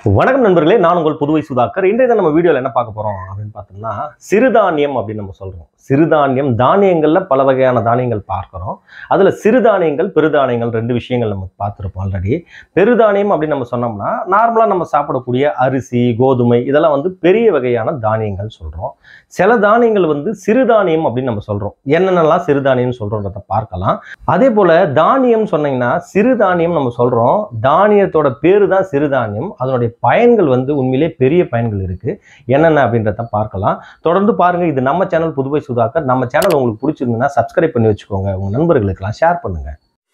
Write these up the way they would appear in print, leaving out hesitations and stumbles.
வணக்கம் நண்பர்களே, நான் உங்கள் புதுவை சுதாகர். இன்றைய நம்ம வீடியோவில் என்ன பார்க்க போகிறோம் அப்படின்னு பார்த்தோம்னா, சிறுதானியம் அப்படின்னு நம்ம சொல்கிறோம். சிறுதானியம், தானியங்களில் பல வகையான தானியங்கள் பார்க்குறோம். அதில் சிறுதானியங்கள், பெருதானியங்கள் ரெண்டு விஷயங்கள் நம்ம பார்த்துருப்போம் ஆல்ரெடி. பெருதானியம் அப்படின்னு நம்ம சொன்னோம்னா, நார்மலாக நம்ம சாப்பிடக்கூடிய அரிசி, கோதுமை இதெல்லாம் பெரிய வகையான தானியங்கள் சொல்கிறோம். சில தானியங்கள் சிறுதானியம் அப்படின்னு நம்ம சொல்கிறோம். என்னென்னலாம் சிறுதானியம்னு சொல்கிறோன்றதை பார்க்கலாம். அதே போல் தானியம் சொன்னீங்கன்னா, சிறுதானியம் நம்ம சொல்கிறோம். தானியத்தோட பேரு தான் சிறுதானியம். அதனுடைய பயன்கள் உண்மையிலே பெரிய பயன்கள் இருக்கு. என்னென்ன அப்படின்றத பார்க்கலாம். தொடர்ந்து பாருங்க. இது நம்ம சேனல் புதுவை சுதாகர். நம்ம சேனல் உங்களுக்கு பிடிச்சிருந்ததுன்னா சப்ஸ்கிரைப் பண்ணி வச்சுக்கோங்க. உங்க நண்பர்களுக்கெல்லாம் ஷேர் பண்ணுங்க.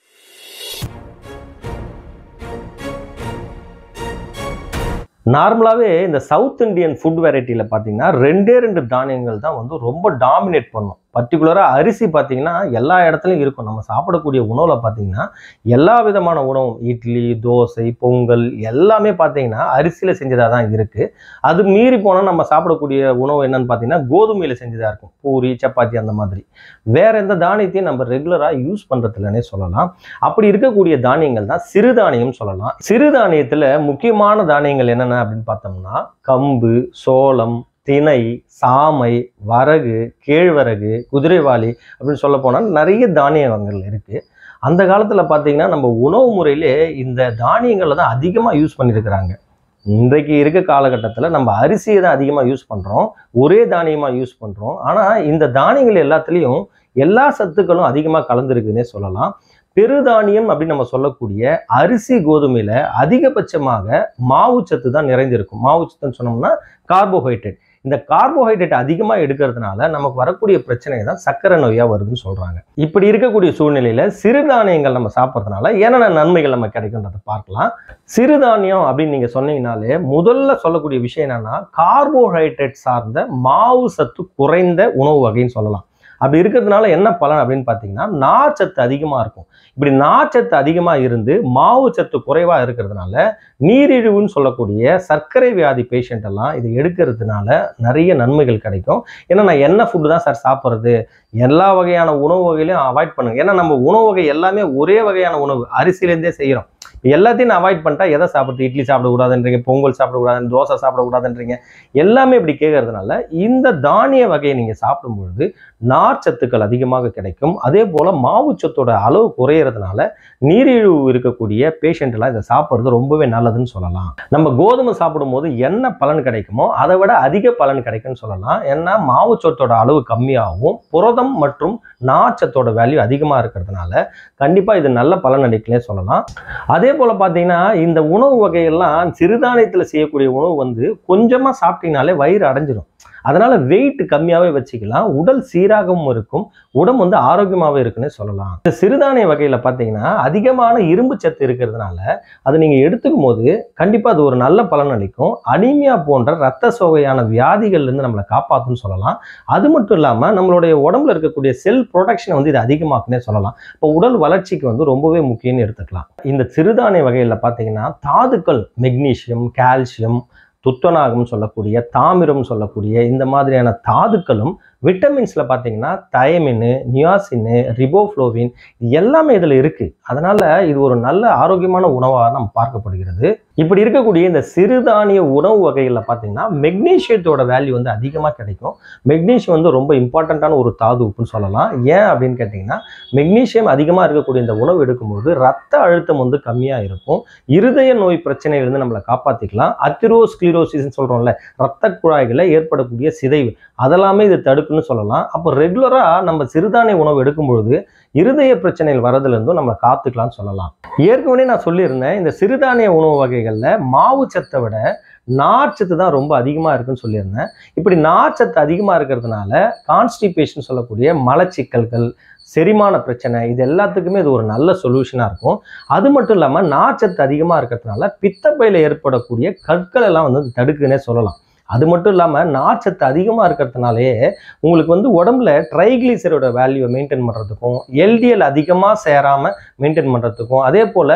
நார்மலாகவே இந்த சவுத் இந்தியன் ஃபுட் வெரைட்டியில் பார்த்தீங்கன்னா ரெண்டு தானியங்கள் தான் ரொம்ப டாமினேட் பண்ணும். பர்டிகுலராக அரிசி பார்த்தீங்கன்னா எல்லா இடத்துலையும் இருக்கும். நம்ம சாப்பிடக்கூடிய உணவில் பார்த்தீங்கன்னா எல்லா விதமான உணவும், இட்லி, தோசை, பொங்கல் எல்லாமே பார்த்தீங்கன்னா அரிசியில் செஞ்சதாக தான் இருக்குது. அது மீறி போனால் நம்ம சாப்பிடக்கூடிய உணவு என்னன்னு பார்த்தீங்கன்னா கோதுமையில் செஞ்சதாக இருக்கும். பூரி, சப்பாத்தி அந்த மாதிரி. வேற எந்த தானியத்தையும் நம்ம ரெகுலராக யூஸ் பண்ணுறதுலனே சொல்லலாம். அப்படி இருக்கக்கூடிய தானியங்கள் தான் சிறுதானியம் சொல்லலாம். சிறுதானியத்தில் முக்கியமான தானியங்கள் என்னென்ன அப்படின்னு பார்த்தோம்னா கம்பு, சோளம், திணை, சாமை, வரகு, கேழ்வரகு, குதிரைவாளி அப்படின்னு சொல்ல போனால் நிறைய தானிய வகைகள் இருக்குது. அந்த காலத்தில் பார்த்தீங்கன்னா நம்ம உணவு முறையிலே இந்த தானியங்களை தான் அதிகமாக யூஸ் பண்ணியிருக்கிறாங்க. இன்றைக்கு இருக்க காலகட்டத்தில் நம்ம அரிசியை தான் அதிகமாக யூஸ் பண்ணுறோம், ஒரே தானியமாக யூஸ் பண்ணுறோம். ஆனால் இந்த தானியங்கள் எல்லாத்துலேயும் எல்லா சத்துக்களும் அதிகமாக கலந்துருக்குன்னே சொல்லலாம். பெருதானியம் அப்படின்னு நம்ம சொல்லக்கூடிய அரிசி, கோதுமையில அதிகபட்சமாக மாவுச்சத்து தான் நிறைந்திருக்கும். மாவுச்சத்துன்னு சொன்னோம்னா கார்போஹைட்ரேட். இந்த கார்போஹைட்ரேட் அதிகமாக எடுக்கிறதுனால நமக்கு வரக்கூடிய பிரச்சனை தான் சர்க்கரை நோயா வருதுன்னு சொல்றாங்க. இப்படி இருக்கக்கூடிய சூழ்நிலையில சிறுதானியங்கள் நம்ம சாப்பிட்றதுனால என்னென்ன நன்மைகள் நம்ம கிடைக்குன்றதை பார்க்கலாம். சிறுதானியம் அப்படின்னு நீங்க சொன்னீங்கனாலே முதல்ல சொல்லக்கூடிய விஷயம் என்னன்னா, கார்போஹைட்ரேட் சார்ந்த மாவு சத்து குறைந்த உணவு வகைன்னு சொல்லலாம். அப்படி இருக்கிறதுனால என்ன பலன் அப்படின்னு பார்த்தீங்கன்னா, நார்ச்சத்து அதிகமாக இருக்கும். இப்படி நார்ச்சத்து அதிகமாக இருந்து மாவு சத்து குறைவாக இருக்கிறதுனால நீரிழிவுன்னு சொல்லக்கூடிய சர்க்கரை வியாதி பேஷண்ட் எல்லாம் இதை எடுக்கிறதுனால நிறைய நன்மைகள் கிடைக்கும். ஏன்னா நான் என்ன ஃபுட்டு தான் சார் சாப்பிட்றது, எல்லா வகையான உணவு வகையிலையும் அவாய்ட் பண்ணுங்க. ஏன்னா நம்ம உணவு வகை எல்லாமே ஒரே வகையான உணவு அரிசியிலேருந்தே செய்கிறோம். எல்லாத்தையும் நான் அவாய்ட் பண்ணிட்டா எதை சாப்பிட்றது, இட்லி சாப்பிடக்கூடாதுன்றீங்க, பொங்கல் சாப்பிடக்கூடாதுன்னு, தோசை சாப்பிடக்கூடாதுன்றீங்க. எல்லாமே இப்படி கேட்கறதுனால இந்த தானிய வகையை நீங்கள் சாப்பிடும்பொழுது நார்ச்சத்துக்கள் அதிகமாக கிடைக்கும். அதே போல் மாவுச்சத்தோட அளவு குறையிறதுனால நீரிழிவு இருக்கக்கூடிய பேஷண்ட் எல்லாம் இதை சாப்பிட்றது ரொம்பவே நல்லதுன்னு சொல்லலாம். நம்ம கோதுமை சாப்பிடும்போது என்ன பலன் கிடைக்குமோ அதை விட அதிக பலன் கிடைக்கும்னு சொல்லலாம். ஏன்னா மாவுச்சத்தோட அளவு கம்மியாகவும் புரதம் மற்றும் நார்ச்சத்தோட வேல்யூ அதிகமாக இருக்கிறதுனால கண்டிப்பாக இது நல்ல பலன் அளிக்கலே சொல்லலாம். அதே போல பார்த்தீங்கன்னா இந்த உணவு வகையெல்லாம் சிறுதானியத்தில் செய்யக்கூடிய உணவு கொஞ்சமாக சாப்பிட்டீங்கனாலே வயிறு அடைஞ்சிடும். அதனால வெயிட் கம்மியாகவே வச்சுக்கலாம். உடல் சீராகவும் இருக்கும், உடம்பு ஆரோக்கியமாகவே இருக்குன்னு சொல்லலாம். இந்த சிறுதானிய வகையில் பார்த்தீங்கன்னா அதிகமான இரும்பு சத்து இருக்கிறதுனால அது நீங்கள் எடுத்துக்கும் போது கண்டிப்பாக அது ஒரு நல்ல பலன் அளிக்கும். அனீமியா போன்ற இரத்த சோகையான வியாதிகள்லேருந்து நம்மளை காப்பாற்றுன்னு சொல்லலாம். அது மட்டும் இல்லாமல் நம்மளுடைய உடம்புல இருக்கக்கூடிய செல் ப்ரொடக்ஷனை இது அதிகமாக்குன்னே சொல்லலாம். இப்போ உடல் வளர்ச்சிக்கு ரொம்பவே முக்கியம்னு எடுத்துக்கலாம். இந்த சிறுதானிய வகையில் பார்த்தீங்கன்னா தாதுக்கள், மெக்னீசியம், கால்சியம், துத்தநாகம் சொல்லக்கூடிய, தாமிரம் சொல்லக்கூடிய இந்த மாதிரியான தாதுக்களும், விட்டமின்ஸில் பார்த்தீங்கன்னா தயமின், நியாசின், ரிபோஃப்ளோவின் எல்லாமே இதில் இருக்குது. அதனால் இது ஒரு நல்ல ஆரோக்கியமான உணவாக நம்ம பார்க்கப்படுகிறது. இப்படி இருக்கக்கூடிய இந்த சிறுதானிய உணவு வகைகளில் பார்த்தீங்கன்னா மெக்னீஷியத்தோட வேல்யூ அதிகமாக கிடைக்கும். மெக்னீஷியம் ரொம்ப இம்பார்ட்டண்ட்டான ஒரு தாது உப்புன்னு சொல்லலாம். ஏன் அப்படின்னு கேட்டிங்கன்னா, மெக்னீஷியம் அதிகமாக இருக்கக்கூடிய இந்த உணவு எடுக்கும்போது ரத்த அழுத்தம் கம்மியாக இருக்கும். இருதய நோய் பிரச்சனையிலிருந்து நம்மளை காப்பாற்றிக்கலாம். அத்திரோஸ்க்ளீரோசிஸ்ன்னு சொல்கிறோம்ல, ரத்த குழாய்களை ஏற்படக்கூடிய சிதைவு அதெல்லாமே இது தடுக்குன்னு சொல்லலாம். அப்போ ரெகுலராக நம்ம சிறுதானிய உணவு எடுக்கும்பொழுது இருதய பிரச்சனைகள் வரதுலேருந்தும் நம்ம காத்துக்கலாம்னு சொல்லலாம். ஏற்கனவே நான் சொல்லியிருந்தேன், இந்த சிறுதானிய உணவு வகைகளில் மாவு சத்தை விட நார்ச்சத்து தான் ரொம்ப அதிகமாக இருக்குன்னு சொல்லியிருந்தேன். இப்படி நார்ச்சத்து அதிகமாக இருக்கிறதுனால கான்ஸ்டிபேஷன் சொல்லக்கூடிய மலச்சிக்கல்கள், செரிமான பிரச்சனை இது எல்லாத்துக்குமே இது ஒரு நல்ல சொல்யூஷனாக இருக்கும். அது மட்டும் இல்லாமல் நார்ச்சத்து அதிகமாக இருக்கிறதுனால பித்தப்பையில் ஏற்படக்கூடிய கற்கள் எல்லாம் தடுக்குன்னே சொல்லலாம். அது மட்டும் இல்லாமல் நார்ச்சத்து அதிகமாக இருக்கிறதுனாலே உங்களுக்கு உடம்புல ட்ரைக்ளிசரோட வேல்யூவை மெயின்டைன் பண்ணுறதுக்கும், எல்டிஎல் அதிகமாக சேராமல் மெயின்டைன் பண்ணுறதுக்கும், அதே போல்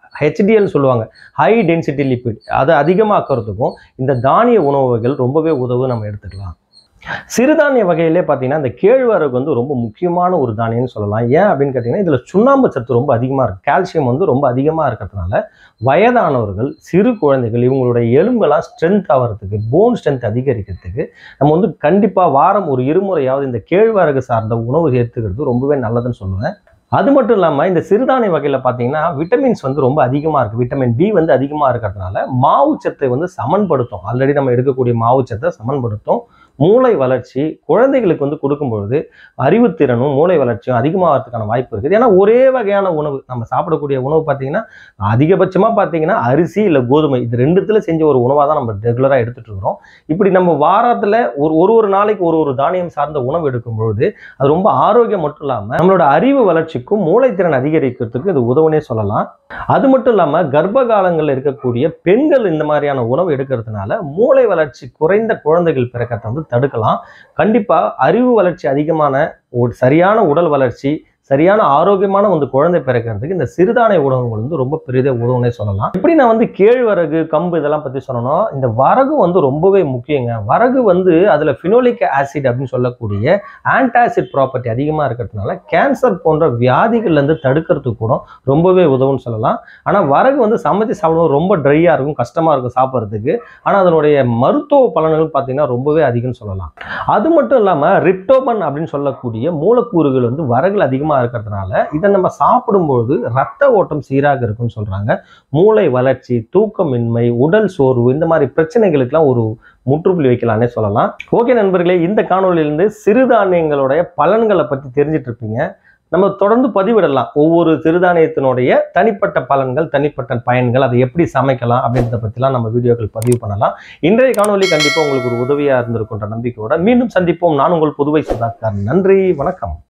HDL சொல்லுவாங்க, ஹை டென்சிட்டி லிப்பிட், அதை அதிகமாக்கிறதுக்கும் இந்த தானிய உணவு வகைகள் ரொம்பவே உதவு நம்ம எடுத்துக்கலாம். சிறுதானிய வகையிலே பார்த்தீங்கன்னா இந்த கேழ்வரகு வந்து ரொம்ப முக்கியமான ஒரு தானியம்னு சொல்லலாம். ஏன் அப்படின்னு கேட்டிங்கன்னா இதில் சுண்ணாம்பு சத்து ரொம்ப அதிகமாக இருக்குது. கால்சியம் வந்து ரொம்ப அதிகமாக இருக்கிறதுனால வயதானவர்கள், சிறு குழந்தைகள் இவங்களுடைய எலும்பெல்லாம் ஸ்ட்ரென்த் ஆகிறதுக்கு, போன் ஸ்ட்ரென்த் அதிகரிக்கிறதுக்கு நம்ம வந்து கண்டிப்பாக வாரம் ஒரு இருமுறையாவது இந்த கேழ்வரகு சார்ந்த உணவு சேர்த்துக்கிறது ரொம்பவே நல்லதுன்னு சொல்லுவேன். அது மட்டும் இல்லாமல் இந்த சிறுதானிய வகையில் பார்த்தீங்கன்னா விட்டமின்ஸ் வந்து ரொம்ப அதிகமாக இருக்குது. விட்டமின் பி வந்து அதிகமாக இருக்கிறதுனால மாவு சத்தை வந்து சமன்படுத்தும். ஆல்ரெடி நம்ம எடுக்கக்கூடிய மாவு சத்தை சமன்படுத்தும். மூளை வளர்ச்சி குழந்தைகளுக்கு வந்து கொடுக்கும்பொழுது அறிவுத்திறனும் மூளை வளர்ச்சியும் அதிகமாகிறதுக்கான வாய்ப்பு இருக்குது. ஏன்னா ஒரே வகையான உணவு நம்ம சாப்பிடக்கூடிய உணவு பார்த்தீங்கன்னா அதிகபட்சமாக பார்த்தீங்கன்னா அரிசி இல்லை கோதுமை இது ரெண்டுத்தில் செஞ்ச ஒரு உணவாக தான் நம்ம ரெகுலராக எடுத்துகிட்டு இருக்கிறோம். இப்படி நம்ம வாரத்தில் ஒரு நாளைக்கு ஒரு தானியம் சார்ந்த உணவு எடுக்கும்பொழுது அது ரொம்ப ஆரோக்கியம் மட்டும் இல்லாமல் நம்மளோட அறிவு வளர்ச்சிக்கும் மூளைத்திறன் அதிகரிக்கிறதுக்கு இது உதவுனே சொல்லலாம். அது மட்டும் இல்லாமல் கர்ப்ப காலங்களில் இருக்கக்கூடிய பெண்கள் இந்த மாதிரியான உணவு எடுக்கிறதுனால மூளை வளர்ச்சி குறைந்த குழந்தைகள் பிறக்கத்தை வந்து தடுக்கலாம். கண்டிப்பாக அறிவு வளர்ச்சி அதிகமான ஒரு சரியான உடல் வளர்ச்சி, சரியான ஆரோக்கியமான வந்து குழந்தை பிறக்கிறதுக்கு இந்த சிறுதானிய உணவுகள் வந்து ரொம்ப பெரிதே உதவுனே சொல்லலாம். இப்படி நான் வந்து கேழ்வரகு, கம்பு இதெல்லாம் பற்றி சொல்லணும். இந்த வரகு வந்து ரொம்பவே முக்கியங்க. வரகு வந்து அதில் ஃபினோலிக் ஆசிட் அப்படின்னு சொல்லக்கூடிய ஆன்டாசிட் ப்ராப்பர்ட்டி அதிகமாக இருக்கிறதுனால கேன்சர் போன்ற வியாதிகள்லேருந்து தடுக்கிறதுக்கு கூட ரொம்பவே உதவுன்னு சொல்லலாம். ஆனால் வரகு வந்து சமைச்சு சாப்பிடும்போது ரொம்ப ட்ரையாக இருக்கும், கஷ்டமாக இருக்கும் சாப்பிட்றதுக்கு. ஆனால் அதனுடைய மருத்துவ பலன்கள் பார்த்தீங்கன்னா ரொம்பவே அதிகம்னு சொல்லலாம். அது மட்டும் இல்லாமல் ரிப்டோபன் அப்படின்னு சொல்லக்கூடிய மூலக்கூறுகள் வந்து வரகுல அதிகமாக இருக்கிறதுனால இதை நம்ம சாப்பிடும்போது ரத்த ஓட்டம் சீராக இருக்குன்னு சொல்றாங்க. மூளை வளர்ச்சி, தூக்கமின்மை, உடல் சோர்வு இந்த மாதிரி பிரச்சனைகளுக்கெல்லாம் ஒரு முற்றுப்புள்ளி வைக்கலாம்னே சொல்லலாம். ஓகே நண்பர்களே, இந்த காணொலியிலிருந்து சிறுதானியங்களுடைய பலன்களை பற்றி தெரிஞ்சிட்டு இருப்பீங்க. நம்ம தொடர்ந்து பதிவிடலாம். ஒவ்வொரு சிறுதானியத்தினுடைய தனிப்பட்ட பலன்கள், தனிப்பட்ட பயன்கள், அதை எப்படி சமைக்கலாம் அப்படின்றத பற்றிலாம் நம்ம வீடியோக்கள் பதிவு பண்ணலாம். இன்றைய காணொலி கண்டிப்பாக உங்களுக்கு ஒரு உதவியாக இருந்திருக்குன்ற நம்பிக்கையோட மீண்டும் சந்திப்போம். நான் உங்கள் புதுவை சுதாகர். நன்றி, வணக்கம்.